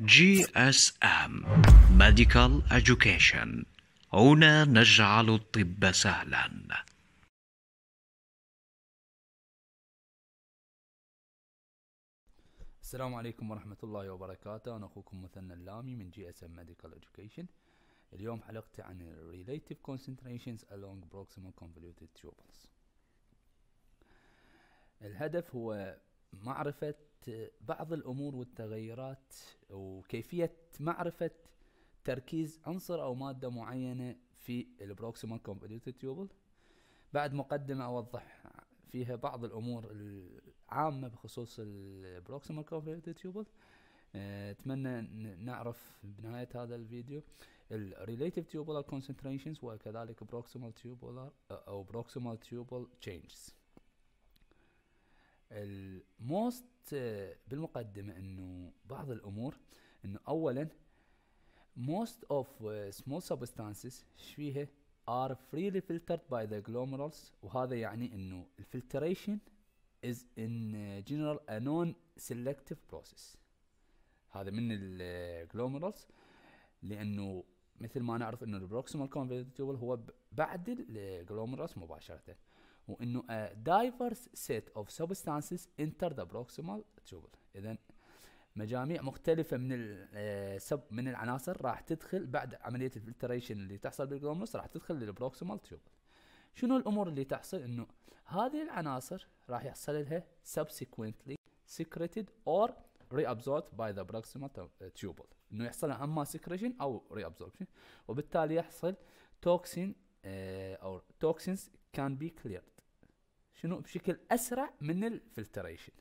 GSM Medical Education. هنا نجعل الطب سهلا. السلام عليكم ورحمة الله وبركاته. أنا أخوكم مثنى اللامي من GSM Medical Education. اليوم حلقتي عن Relative Concentrations along Proximal Convoluted Tubes. الهدف هو معرفة بعض الأمور والتغيرات وكيفية معرفة تركيز عنصر أو مادة معينة في البروكسيمال كونفوليوتد تيوبل. بعد مقدمة أوضح فيها بعض الأمور العامة بخصوص البروكسيمال كونفوليوتد تيوبل. أتمنى نعرف بنهاية هذا الفيديو الريليتيف تيوبولار كونسنتريشنز وكذلك بروكسيمال تيوبولار أو بروكسيمال تيوبل تشينجز. الموست بالمقدمة إنه بعض الأمور إنه أولا most of small substances فيها are freely filtered by the glomerulus، وهذا يعني إنه الفلتريشن is in general a non-selective process. هذا من الجلوميرولز، لأنه مثل ما نعرف إنه البروكسيمال convoluted tubule هو بعد الجلوميرولز مباشرة، وإنه a diverse set of substances enter the proximal tubule. إذن مجاميع مختلفة من العناصر راح تدخل بعد عملية الفلتريشن اللي تحصل بالجلوميرولز، راح تدخل للبروكسيمال تيوبل. شنو الأمور اللي تحصل؟ إنه هذه العناصر راح يحصل لها subsequently secreted or reabsorbed by the proximal tubule، إنه يحصل أما secretion أو reabsorption، وبالتالي يحصل toxin أو toxins can be cleared شنو بشكل أسرع من الفلتريشن.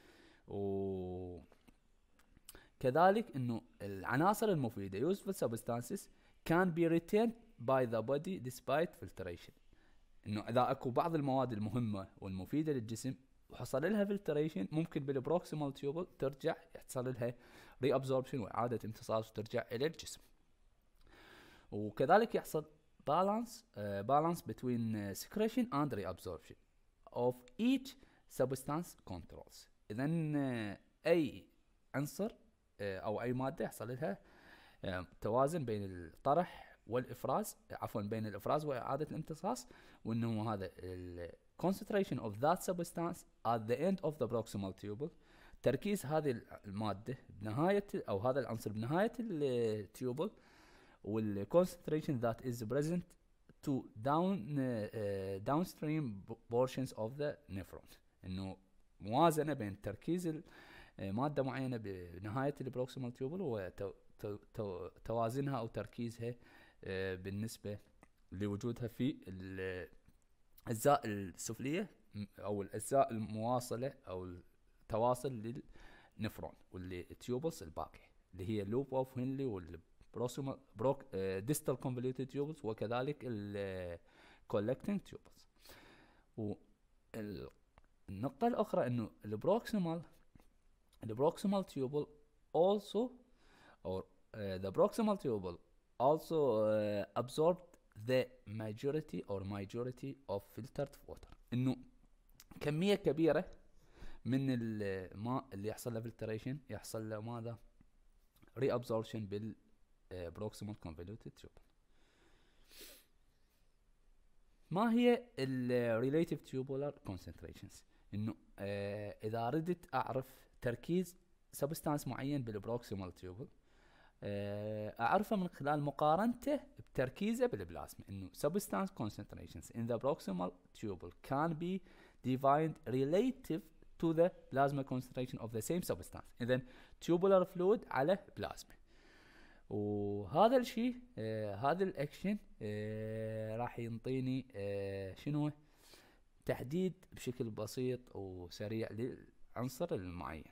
كذلك إنه العناصر المفيدة useful substances can be retained by the body despite filtration. إنه إذا أكو بعض المواد المهمة والمفيدة للجسم وحصل لها فلتريشن، ممكن بالبروكسيمال تيوبل ترجع يحصل لها reabsorption وإعادة امتصاص وترجع إلى الجسم. وكذلك يحصل balance between secretion and reabsorption of each substance controls. إذن أي عنصر أو أي مادة يحصل لها توازن بين الطرح والإفراز، بين الإفراز وإعادة الامتصاص، وإنه هذا concentration of that substance at the end of the proximal tubule، تركيز هذه المادة بنهاية أو هذا العنصر بنهاية التيوبل، والconcentration that is present to downstream portions of the nephron. إنه موازنة بين تركيز مادة معينة بنهاية البروكسيمال تيوبل وتوازنها أو تركيزها بالنسبة لوجودها في الأجزاء السفلية أو الأجزاء المواصلة أو التواصل للنفرون والتيوبلز الباقية اللي هي لوب أوف هنلي والبروكسيمال distal convoluted tubes وكذلك collecting tubes. والنقطة الأخرى إنه the proximal tubule also or the proximal tubule also absorbed the majority of filtered water. إنه كمية كبيرة من الماء اللي يحصل له filtration يحصل له ماذا؟ reabsorption بال proximal convoluted tubule. ما هي ال relative tubular concentrations؟ إنه إذا ردت أعرف تركيز substance معين بالبروكسيمال تيوبل، أعرفه من خلال مقارنته بتركيزه بالبلازما. إنه substance concentrations in the proximal tubule can be defined relative to the plasma concentration of the same substance. إذن tubular fluid على بلازما. وهذا الشيء هذا الأكشن راح ينطيني شنو تحديد بشكل بسيط وسريع للعنصر المعين.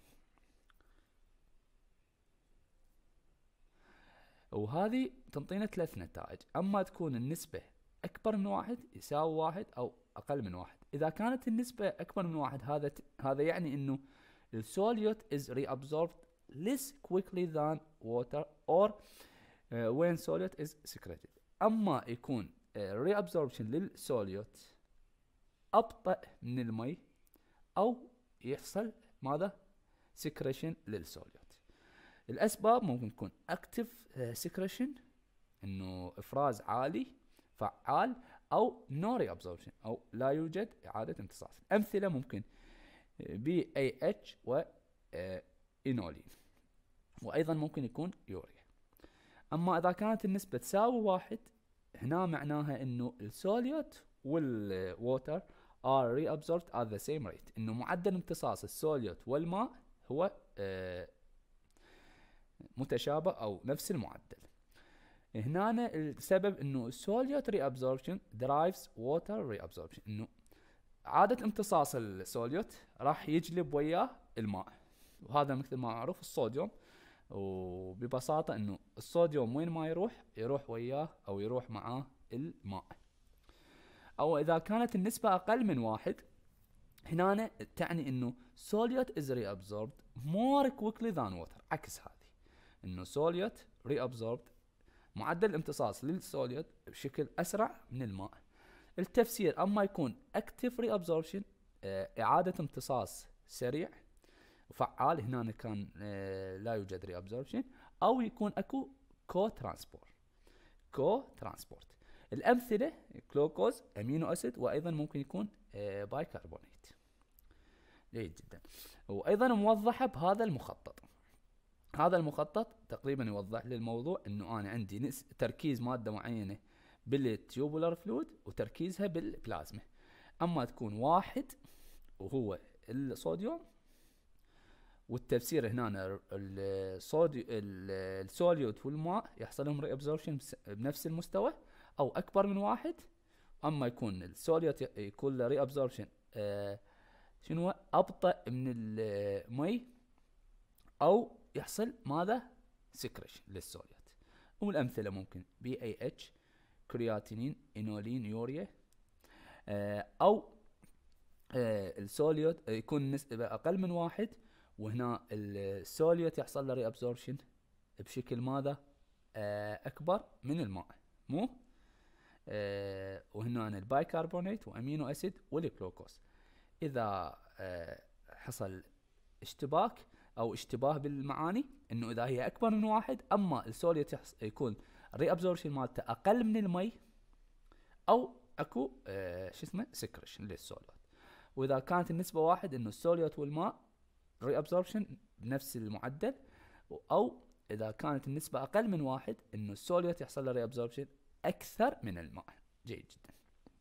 وهذه تنطينا 3 نتائج: أما تكون النسبة أكبر من 1 يساوي 1 أو أقل من 1. إذا كانت النسبة أكبر من 1 هذا يعني إنه السوليوت is reabsorbed less quickly than water or when solute is secreted. أما يكون reabsorption للسوليوت أبطأ من المي، أو يحصل ماذا؟ secretion للسوليوت. الاسباب ممكن تكون active secretion، انه افراز عالي فعال، او no reabsorption او لا يوجد اعادة امتصاص. الامثلة ممكن BAH و انولين، وايضا ممكن يكون يوريا. اما اذا كانت النسبة تساوي 1، هنا معناها انه السوليوت والووتر are reabsorbed at the same rate، انه معدل امتصاص السوليوت والماء هو متشابه او نفس المعدل. هنا السبب انه السوليوت reabsorption drives water reabsorption، انه عادة امتصاص السوليوت راح يجلب وياه الماء، وهذا مثل ما معروف الصوديوم. وببساطة انه الصوديوم وين ما يروح وياه او يروح معاه الماء. او اذا كانت النسبة اقل من 1، هنا تعني انه solute is reabsorbed more quickly than water. عكس هذه، انه solute reabsorbed معدل الامتصاص للسوليوت بشكل اسرع من الماء. التفسير اما يكون active reabsorption اعادة امتصاص سريع وفعال، هنا كان لا يوجد reabsorption، او يكون اكو كو ترانسبورت. الامثلة جلوكوز، امينو اسيد، وايضا ممكن يكون بايكربونات. جيد جدا. وايضا موضحة بهذا المخطط. هذا المخطط تقريبا يوضح لي الموضوع، انه انا عندي تركيز مادة معينة بالتيوبولار فلويد وتركيزها بالبلازما. اما تكون 1 وهو الصوديوم، والتفسير هنا السوليوت والماء يحصل لهم ريابزوربشن بنفس المستوى او اكبر من 1. اما يكون السوليوت يكون له ريابزوربشن شنو ابطأ من المي، او يحصل ماذا سكريشن للسوليوت. والامثله ممكن BAH، كرياتينين، انولين، يوريا. او السوليوت يكون نسبة اقل من 1، وهنا السوليوت يحصل له ريابزوربشن بشكل ماذا اكبر من الماء، مو وهنا البايكربونات وامينو اسيد والجلوكوز. اذا حصل اشتباه بالمعاني، انه اذا هي اكبر من 1، اما السوليوت يكون ريابزوربشن مالته اقل من المي، او اكو سكريشن للسوليوت. واذا كانت النسبة 1، انه السوليوت والماء ريابزوربشن بنفس المعدل، او اذا كانت النسبة اقل من 1، انه السوليوت يحصل له ريابزوربشن اكثر من الماء. جيد جدا.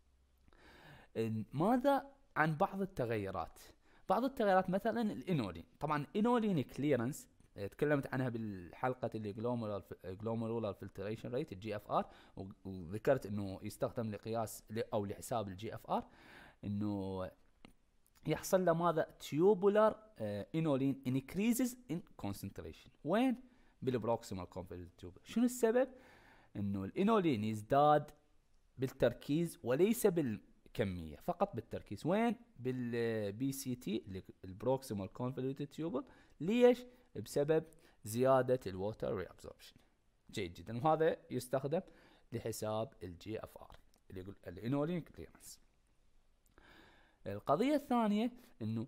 ماذا عن بعض التغيرات؟ بعض التغيرات مثلا الانولين. طبعا الانولين كليرنس تكلمت عنها بالحلقة اللي جلوميرولار فلتريشن ريت GFR، وذكرت انه يستخدم لقياس او لحساب الGFR، انه يحصل له ماذا tubular انولين increases in concentration. وين؟ بالبروكسيمال convoluted tubule. شنو السبب؟ انه الانولين يزداد بالتركيز وليس بالكمية، فقط بالتركيز. وين؟ بالBCT البروكسيمال convoluted tubule. ليش؟ بسبب زيادة الووتر ريابزوربشن. جيد جدا. وهذا يستخدم لحساب الGFR اللي يقول الانولين كليرنس. القضية الثانية انه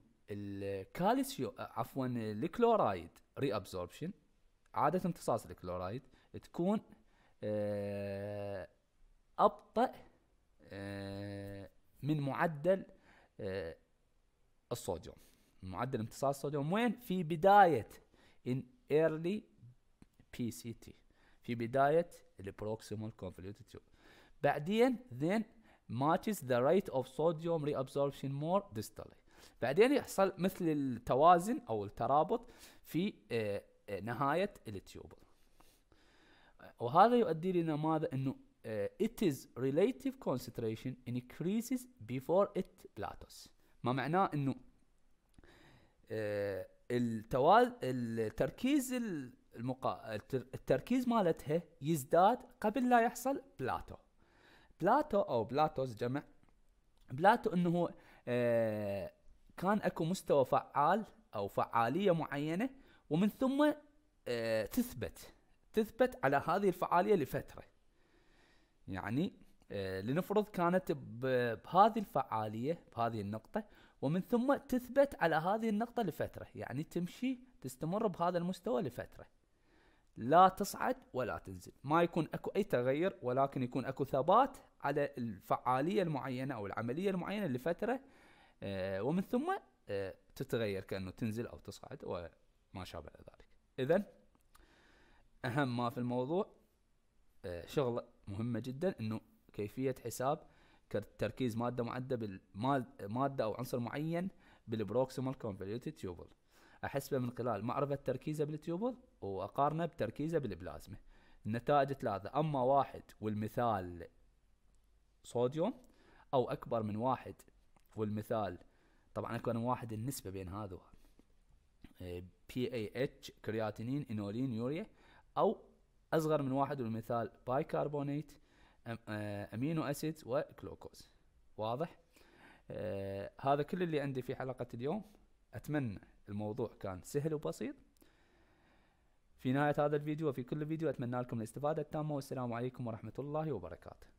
الكلورايد ريابزوربشن، عادة امتصاص الكلورايد تكون ابطأ من معدل الصوديوم. معدل امتصاص الصوديوم وين؟ في بداية in early PCT، في بداية البروكسيمال convoluted tubule. بعدين then matches the rate of sodium reabsorption more distally. بعدين يحصل مثل التوازن او الترابط في نهاية التيوبل. وهذا يؤدي لنا ماذا؟ انه it is relative concentration increases before it plateaus. ما معناه انه التركيز مالتها يزداد قبل لا يحصل بلاتو او بلاتوز جمع بلاتو، انه كان اكو مستوى فعال او فعالية معينة، ومن ثم تثبت على هذه الفعالية لفترة. يعني لنفرض كانت بهذه الفعالية بهذه النقطة، ومن ثم تثبت على هذه النقطة لفترة، يعني تستمر بهذا المستوى لفترة. لا تصعد ولا تنزل، ما يكون اكو اي تغير، ولكن يكون اكو ثبات على الفعالية المعينة او العملية المعينة لفترة، ومن ثم تتغير كأنه تنزل او تصعد وما شابه ذلك. اذا اهم ما في الموضوع شغلة مهمة جدا، انه كيفية حساب تركيز مادة معدة مادة او عنصر معين بالبروكسيمال كونفوليوتد تيوبل، احسبه من خلال معرفة تركيزه بالتيوبل واقارنه بتركيزه بالبلازما. النتائج ثلاثة: اما واحد والمثال صوديوم، او اكبر من واحد والمثال، طبعا اكبر من واحد النسبة بين هذا PAH كرياتينين انولين يوريا، او اصغر من واحد والمثال بايكربونات امينو اسيد وجلوكوز. واضح؟ هذا كل اللي عندي في حلقة اليوم. اتمنى الموضوع كان سهل وبسيط. في نهاية هذا الفيديو وفي كل فيديو اتمنى لكم الاستفادة التامة، والسلام عليكم ورحمة الله وبركاته.